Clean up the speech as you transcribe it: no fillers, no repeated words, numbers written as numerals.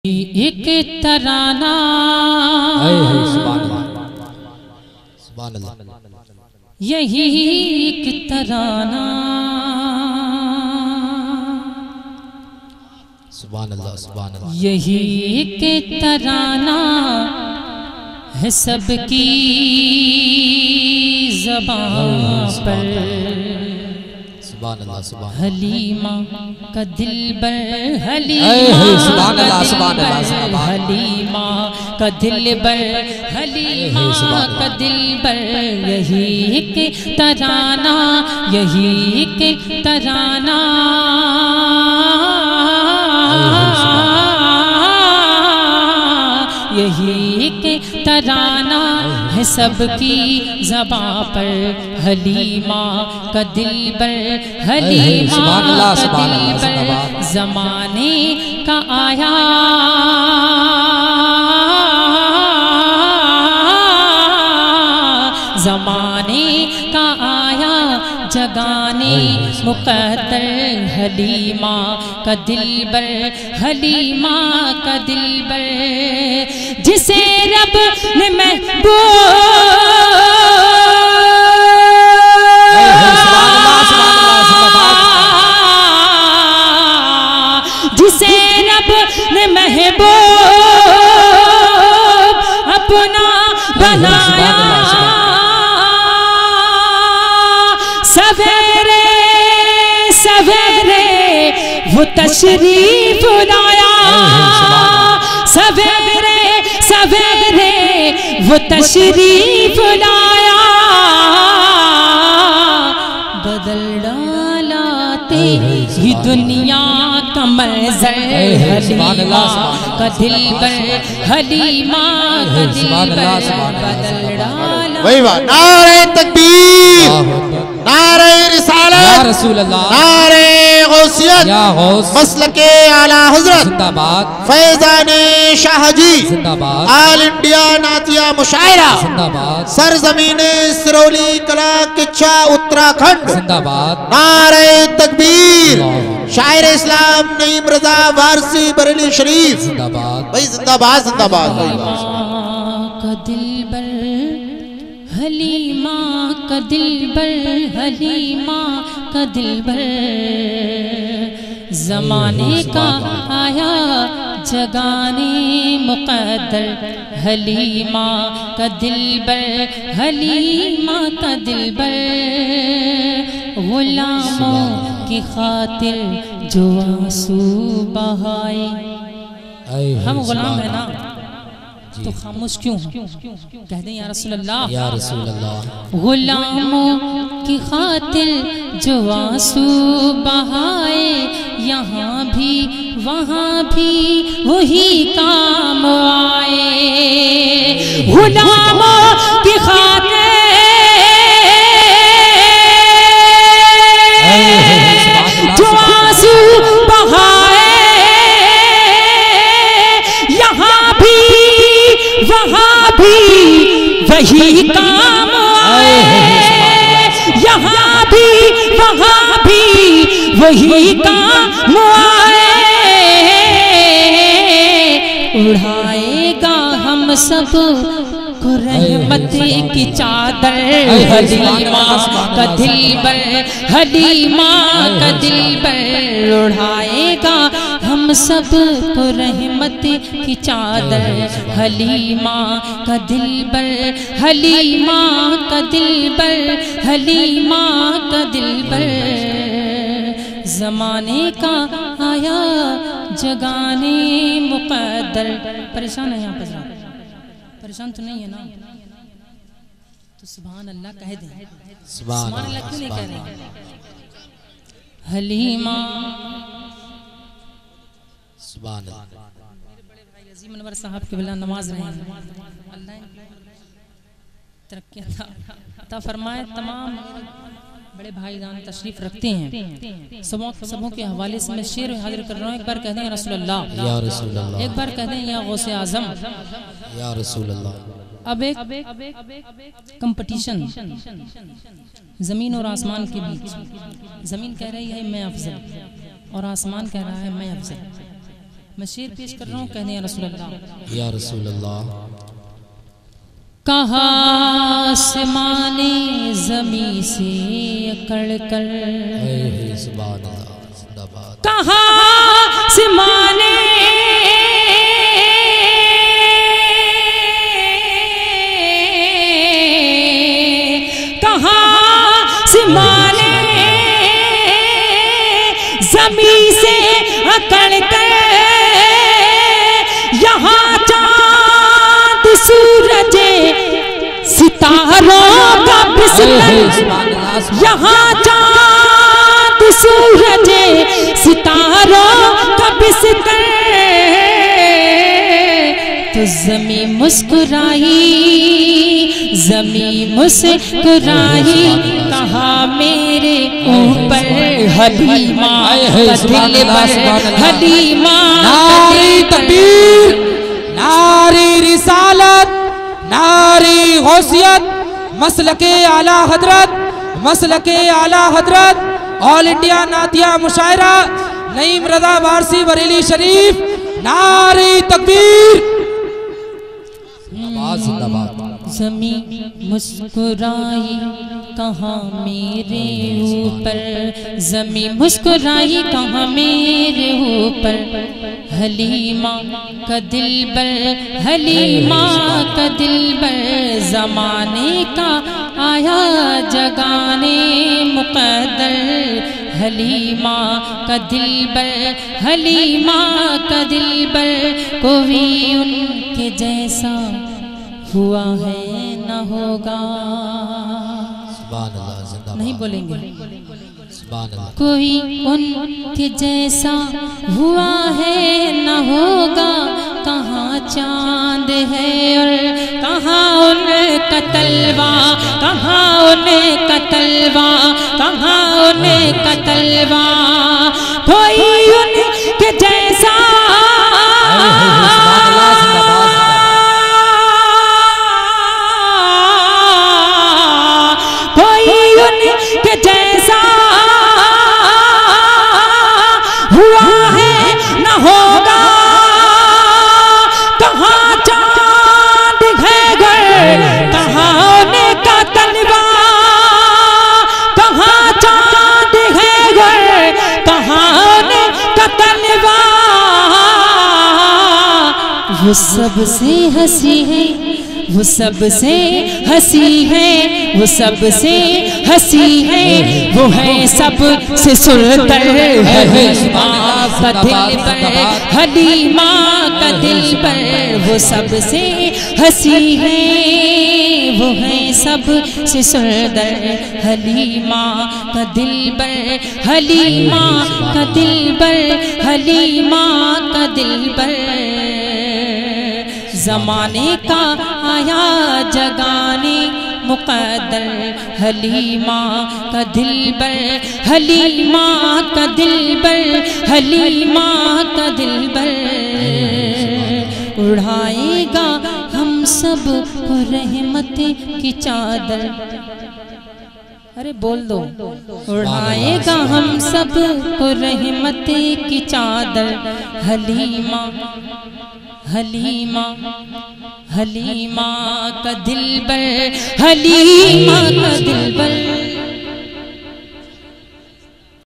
एक तराना यही एक तराना यही एक तराना है सबकी ज़बान पर। हलीमा का दिलबर हलीमा का दिलबर हलीमा का दिलबर यही एक तराना यही एक तराना यही एक तराना है सबकी ज़बां पर। हलीमा का दिलबर हलीमा का दिलबर ज़माने का आया ज़माने का आया जगाने मुक़द्दर। हलीमा का दिलबर हलीमा का दिलबर जिसे रब ने जिसे रब ने महबूब अपना बनाया सवेरे सवेरे वो तशरीफ लाया सवेरे सवेरे वो तशरीफ लाया बदल डाला तेरी दुनिया का मंज़र। हलीमा का दिलबर हलीमा का दिलबर बदल डाला। वही बात। नारे तकबीर नारे रिसालत या रसूल अल्लाह नारे गौसियत या गौस मसलके आला हजरत जिंदाबाद फैज़ाने शाहजी जिंदाबाद ऑल इंडिया नातिया मुशायरा जिंदाबाद सरजमीने सिरौली कला किच्छा उत्तराखंड जिंदाबाद। नारे तकबीर शायर इस्लाम नईम रजा वारसी बरेली शरीफ जिंदाबाद भाई जिंदाबाद जिंदाबाद। का दिलबर हलीमा का दिलबर हलीमा का दिलबर ज़माने का आया जगाने मुक़द्दर। हलीमा का दिलबर हलीमा का दिलबर गुलामों की खातिर जो आंसू बहाए। हम गुलाम है ना तो खामोश क्यों कह दें या रसूल अल्लाह या रसूल अल्लाह। गुलामों की खातिर जो आंसू बहाए यहाँ भी वहाँ भी वही काम आए। गुलामों की खातिर जो आंसू बहाए यहाँ भी वहाँ भी वही काम आए। यहाँ भी वहाँ भी वही काम आए। उड़ाएगा हम सब को रहमत की चादर। हलीमा का दिलबर हलीमा का दिलबर उड़ाएगा हम सब को रहमत की चादर। हलीमा का दिलबर हलीमा का दिलबर हलीमा का दिलबर ज़माने का आया जगाने मुक़द्दर। परेशान है यहाँ पर परेशान तो नहीं है ना तो सुभान अल्लाह कह दें। सुभान अल्लाह क्यों नहीं कह रहे। हलीमा सुभान अल्लाह। मेरे बड़े भाई अजीम अनवर साहब के बिला नमाज रहे हैं अल्लाह तरक्की अता फरमाए। तमाम बड़े भाईजान तशरीफ रखते हैं सबों के हवाले से मैं शेर हाजिर कर रहा हूँ। एक बार कह दें या रसूल अल्लाह या रसूल अल्लाह। एक बार कह दें या गौसे आजम या रसूल अल्लाह। अब एक कंपटीशन जमीन और आसमान के बीच। जमीन कह रही है मैं अफजल और आसमान कह रहा है मैं अफजल। मैं शेर पेश कर रहा हूँ, कहने या रसूल अल्लाह, या रसूल अल्लाह। कहा आसमाने ज़मी से अकड़ कर, सुभान अल्लाह, जिंदाबाद। कहा आसमाने सिमाने ज़मी से अकड़ कर, यहाँ चाँद सूरज सितारों का बिस्तर, यहाँ चाँद सूरज सितारों का बिस्तर, तो ज़मी मुस्कुराई, ज़मी मुस्कुराई, कहा मेरे ऊपर हलीमा का दिल पर, हलीमा नारी तकबीर, नारी रिसालत, नारी गौसियत, मसलके आला हजरत, मसलके आला हजरत, ऑल इंडिया नातिया मुशायरा नईम रजा वारसी बरेली शरीफ, नारी तकबीर। ज़मी मुस्कुराई कहाँ मेरे ऊपर, ज़मी मुस्कुराई कहाँ मेरे ऊपर, हलीमा का दिलबर, हलीमा का दिलबर, ज़माने का आया जगाने मुक़द्दर, हलीमा का दिलबर, हलीमा का दिलबर, कोई उनके जैसा हुआ है न होगा। नहीं बोलेंगे, कोई उनके जैसा हुआ है न होगा, कहाँ चांद है और कहाँ उनका तलवा, कहाँ उनका तलवा, कहाँ उनका तलवा, कोई उनके जैसा के जैसा हुआ है न होगा, कहाँ चांद है घर, कहाँ उनका तलवा, कहाँ चांद है घर, कहाँ उनका तलवा, वो सबसे हंसी है, वो सबसे हंसी है, वो सबसे हंसी है, वो है सबसे सुंदर, हलीमा का दिल पर, हलीमा का दिल पर, वो सबसे हंसी है, वो है सबसे सुंदर, हलीमा का दिल पर, हलीमा का दिल पर, हलीमा का दिल पर, ज़माने का आया जगाने मुक़द्दर, हलीमा का दिलबर, हलीमा का दिलबर, हलीमा का दिलबर, उड़ाएगा हम सब को रहमत की चादर। अरे बोल दो, उड़ाएगा हम सब को रहमत की चादर, हलीमा हलीमा हलीमा का दिलबर, हलीमा का दिलबर।